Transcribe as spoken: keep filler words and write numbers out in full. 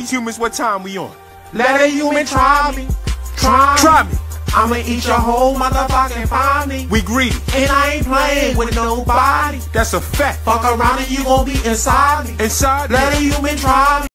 these humans what time we on. Let a human try me. Try me. Try me. I'ma eat your whole motherfucking family. We greedy. And I ain't playing with nobody. That's a fact. Fuck around and you gon' be inside me. Inside Let me. a human try me.